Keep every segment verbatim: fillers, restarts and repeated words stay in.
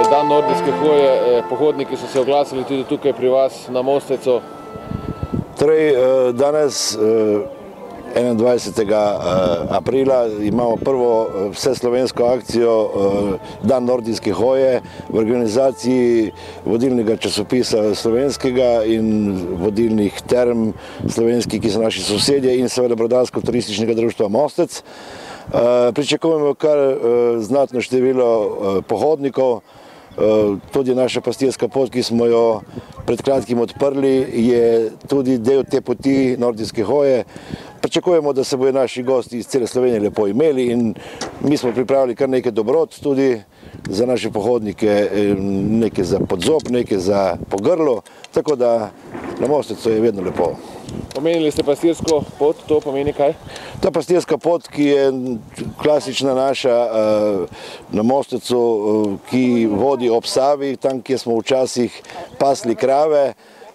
dan nordijske hoje, pohodniki so se oglasili tudi tukaj pri vas na Mostecu. Torej, danes, enaindvajsetega aprila, imamo prvo vseslovensko akcijo Dan nordijske hoje v organizaciji vodilnega časopisa slovenskega in vodilnih term slovenskih, ki so naši sosedje, in seveda brodarsko-turističnega društva Mostec. Pričakujemo kar znatno število pohodnikov. Tudi naša pastirska pot, ki smo jo pred kratkim odprli, je tudi del te poti nordijske hoje. Pričakujemo, da se bodo naši gosti iz cele Slovenije lepo imeli, in mi smo pripravili kar nekaj dobrot tudi za naše pohodnike, nekaj za podzob, nekaj za po grlu, tako da na Mostecu je vedno lepo. Omenili ste pastirsko pot, to pomeni kaj? Ta pastirska pot, ki je klasična naša na Mostecu, ki vodi ob Savi, tam, kjer smo včasih pasli krave,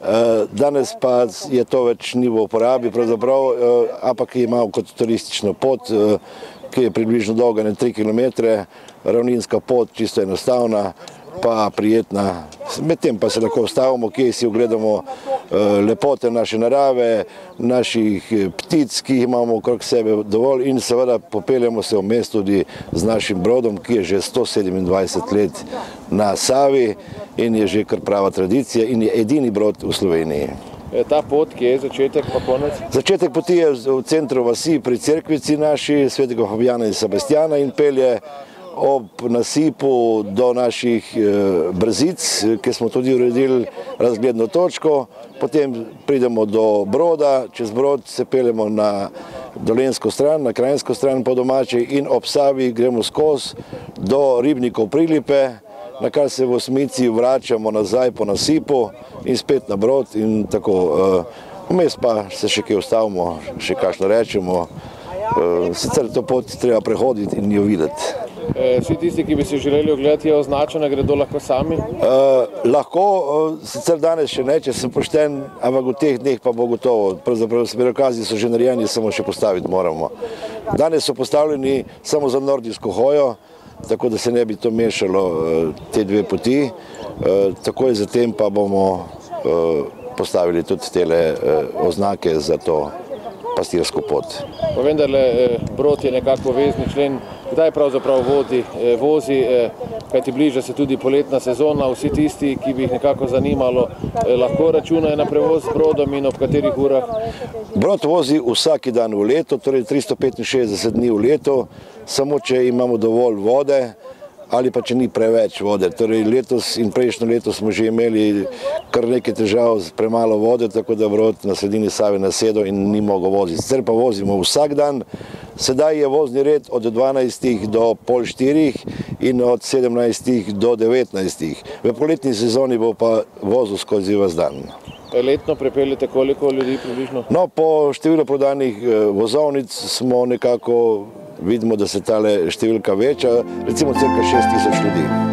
danes pa je to več ni v uporabi pravzaprav, ampak je imel kot turistično pot, ki je približno dolga na tri kilometre, ravninska pot, čisto enostavna, pa prijetna. Medtem pa se lahko ustavimo, kje si ogledamo lepote naše narave, naših ptic, ki jih imamo okrog sebe dovolj, in seveda popeljemo se vmes tudi z našim brodom, ki je že sto sedemindvajset let na Savi in je že kar prava tradicija in je edini brod v Sloveniji. Ta pot, ki je začetek pa konec? Začetek poti je v centru vasi pri cerkvici naši, svetega Fabijana in Sebastiana, in pelje ob nasipu do naših brzic, ki smo tudi uredili razgledno točko. Potem pridemo do broda, čez brod se peljemo na dolenjsko stran, na krajinsko stran po domači, in ob Savi gremo skozi do Ribnikov Prilipe, na kar se v osmici vračamo nazaj po nasipu in spet na brod, in tako. Vmes pa se še kaj ustavimo, še kakšno rečemo. Sicer to pot treba prehoditi in jo videti. Vsi tisti, ki bi si želeli ogledati, je označena, gredo lahko sami? Lahko, sicer danes še ne, če sem pošten, ampak v teh dneh pa bo gotovo. Pravzaprav smerokazi so že narejeni, samo še postaviti moramo. Danes so postavljeni samo za nordijsko hojo, tako da se ne bi to mešalo, te dve poti. Takoj zatem pa bomo postavili tudi tele oznake za to pastirsko pot. Pa vendarle, brod je nekako vezni člen. Kdaj pravzaprav vodi, vozi, kajti bliža se tudi poletna sezona, vsi tisti, ki bi jih nekako zanimalo, lahko računajo na prevoz s brodom in ob katerih urah? Brod vozi vsaki dan v letu, torej tristo petinšestdeset dni v letu, samo če imamo dovolj vode ali pa če ni preveč vode. Torej letos in prejšnjo leto smo že imeli kar nekaj težav z premalo vode, tako da brod na sredini Save nasedel in ni mogel voziti. Sicer pa vozimo vsak dan. Sedaj je vozni red od dvanajstih do pol štirih in od sedemnajstih do devetnajstih. V poletni sezoni bo pa vozil skozi ves dan. Letno prepeljete koliko ljudi približno? No, po številu prodanih vozovnic smo nekako, vidimo, da se tale številka veča, recimo cirka šest tisoč ljudi.